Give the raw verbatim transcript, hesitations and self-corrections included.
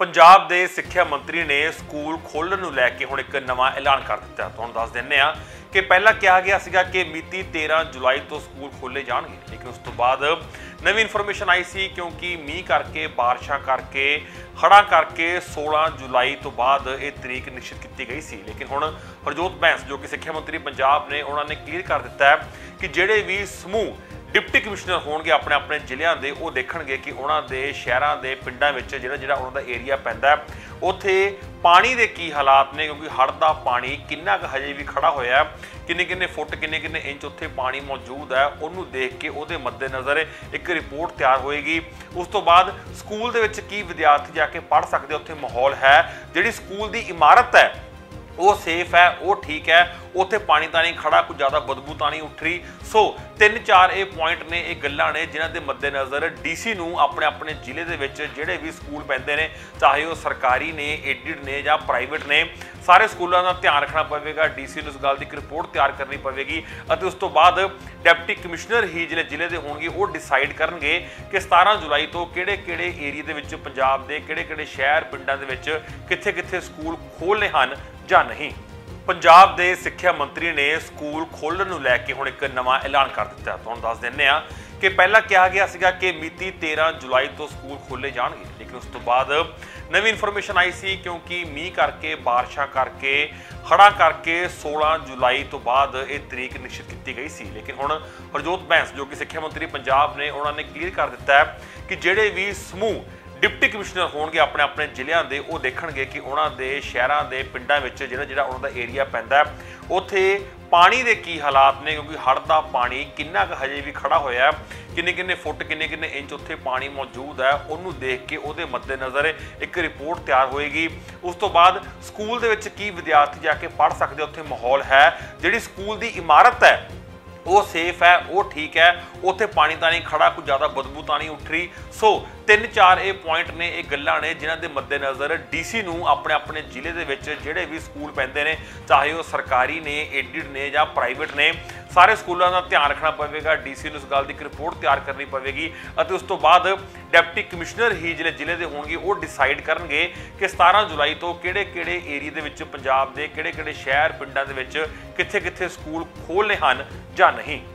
पंजाब के सिक्ख्या मंत्री ने स्कूल खोलण नूं लैके हुण एक नवां ऐलान कर दिता। तुहानूं दस दिंदे आ कि पहला कहा गया सीगा कि मिति तेरह जुलाई तो स्कूल खोले जाणगे, लेकिन उस तो बाद नवीं इन्फॉर्मेशन आई सी क्योंकि मीह करके बारिशां करके हड़ां करके सोलह जुलाई तो बाद ये तरीक निश्चित की गई सी। लेकिन हुण हरजोत बैंस जो कि सिक्ख्या मंत्री पंजाब ने उन्होंने क्लीयर कर दिता है कि जिहड़े भी समूह डिप्टी कमिश्नर होणगे अपने अपने जिलिਆਂ ਦੇ ਉਹ ਦੇਖਣਗੇ कि ਉਹਨਾਂ ਦੇ ਸ਼ਹਿਰਾਂ ਦੇ ਪਿੰਡਾਂ ਵਿੱਚ ਜਿਹੜਾ ਜਿਹੜਾ ਉਹਨਾਂ ਦਾ ਏਰੀਆ ਪੈਂਦਾ ਉੱਥੇ ਪਾਣੀ ਦੇ ਕੀ ਹਾਲਾਤ ਨੇ, ਕਿਉਂਕਿ ਹੜ੍ਹ ਦਾ ਪਾਣੀ ਕਿੰਨਾ ਕੁ ਹਜੇ ਵੀ ਖੜਾ ਹੋਇਆ, ਕਿੰਨੇ ਕਿੰਨੇ ਫੁੱਟ ਕਿੰਨੇ ਕਿੰਨੇ ਇੰਚ ਉੱਥੇ ਪਾਣੀ ਮੌਜੂਦ ਹੈ, ਉਹਨੂੰ ਦੇਖ ਕੇ ਉਹਦੇ ਮੱਦੇਨਜ਼ਰ ਇੱਕ ਰਿਪੋਰਟ ਤਿਆਰ ਹੋਏਗੀ। ਉਸ ਤੋਂ ਬਾਅਦ ਸਕੂਲ ਦੇ ਵਿੱਚ ਕੀ ਵਿਦਿਆਰਥੀ ਜਾ ਕੇ ਪੜ੍ਹ ਸਕਦੇ, ਉੱਥੇ ਮਾਹੌਲ ਹੈ, ਜਿਹੜੀ ਸਕੂਲ ਦੀ ਇਮਾਰਤ ਹੈ वो सेफ है, वो ठीक है, उत्थे पानी तो नहीं खड़ा, कुछ ज़्यादा बदबू तो नहीं उठ रही। सो तीन चार ये पॉइंट ने, ये गल्लां ने जिन्हां दे मद्देनज़र डी सी नूं अपने अपने जिले दे विच जिहड़े भी स्कूल पैंदे ने, चाहे वो सरकारी ने, एडिड ने या प्राइवेट ने, सारे स्कूलों का ध्यान रखना पवेगा। डी सी नूं इस गल की एक रिपोर्ट तैयार करनी पवेगी और उस तो बाद डिप्टी कमिश्नर ही जिले जिले के होणगे वो डिसाइड करनगे कि सतारह जुलाई तो किहड़े किहड़े एरिए दे विच पंजाब दे किहड़े किहड़े शहर पिंडां दे विच कित्थे कित्थे स्कूल खोलने हन ਜਾਂ नहीं। पंजाब के सिक्ख्या मंत्री ने स्कूल खोलण नूं लैके हुण एक नवां ऐलान कर दिता। तुहानूं दस दिंदे आ कि पहला कहा गया सीगा कि मिति तेरह जुलाई तो स्कूल खोले जाणगे, लेकिन उस तो बाद नवीं इन्फॉर्मेशन आई सी क्योंकि मीह करके बारिशां करके हड़ां करके सोलह जुलाई तो बाद ये तरीक निश्चित की गई सी। लेकिन हुण हरजोत बैंस जो कि सिक्ख्या मंत्री पंजाब ने उन्होंने क्लीयर कर दिता है कि जिहड़े भी समूह डिप्टी कमिश्नर होणगे अपने अपने जिलिਆਂ ਦੇ ਉਹ ਦੇਖਣਗੇ कि ਉਹਨਾਂ ਦੇ ਸ਼ਹਿਰਾਂ ਦੇ ਪਿੰਡਾਂ ਵਿੱਚ ਜਿਹੜਾ ਜਿਹੜਾ ਉਹਨਾਂ ਦਾ ਏਰੀਆ ਪੈਂਦਾ ਉੱਥੇ ਪਾਣੀ ਦੇ ਕੀ ਹਾਲਾਤ ਨੇ, ਕਿਉਂਕਿ ਹੜ੍ਹ ਦਾ ਪਾਣੀ ਕਿੰਨਾ ਕੁ ਹਜੇ ਵੀ ਖੜਾ ਹੋਇਆ, ਕਿੰਨੇ ਕਿੰਨੇ ਫੁੱਟ ਕਿੰਨੇ ਕਿੰਨੇ ਇੰਚ ਉੱਥੇ ਪਾਣੀ ਮੌਜੂਦ ਹੈ, ਉਹਨੂੰ ਦੇਖ ਕੇ ਉਹਦੇ ਮੱਦੇਨਜ਼ਰ ਇੱਕ ਰਿਪੋਰਟ ਤਿਆਰ ਹੋਏਗੀ। ਉਸ ਤੋਂ ਬਾਅਦ ਸਕੂਲ ਦੇ ਵਿੱਚ ਕੀ ਵਿਦਿਆਰਥੀ ਜਾ ਕੇ ਪੜ੍ਹ ਸਕਦੇ, ਉੱਥੇ ਮਾਹੌਲ ਹੈ, ਜਿਹੜੀ ਸਕੂਲ ਦੀ ਇਮਾਰਤ ਹੈ वो सेफ है, वो ठीक है, उत्थे पानी तो नहीं खड़ा, कुछ ज़्यादा बदबू तो नहीं उठ रही। सो तीन चार ये पॉइंट ने, ये गल्लां ने जिन्हां दे मद्देनज़र डी सी नूं अपने अपने जिले दे विच जिहड़े भी स्कूल पैंदे ने, चाहे वो सरकारी ने, एडिड ने या प्राइवेट ने, सारे स्कूलों का ध्यान रखना पवेगा। डी सी नूं इस गल की एक रिपोर्ट तैयार करनी पवेगी और उस तो बाद डिप्टी कमिश्नर ही जिले जिले के होणगे वो डिसाइड करनगे कि सतारह जुलाई तो किहड़े किहड़े एरिए दे विच पंजाब दे किहड़े किहड़े शहर पिंडां दे विच कित्थे कित्थे स्कूल खोलने हन ਜਾਂ नहीं।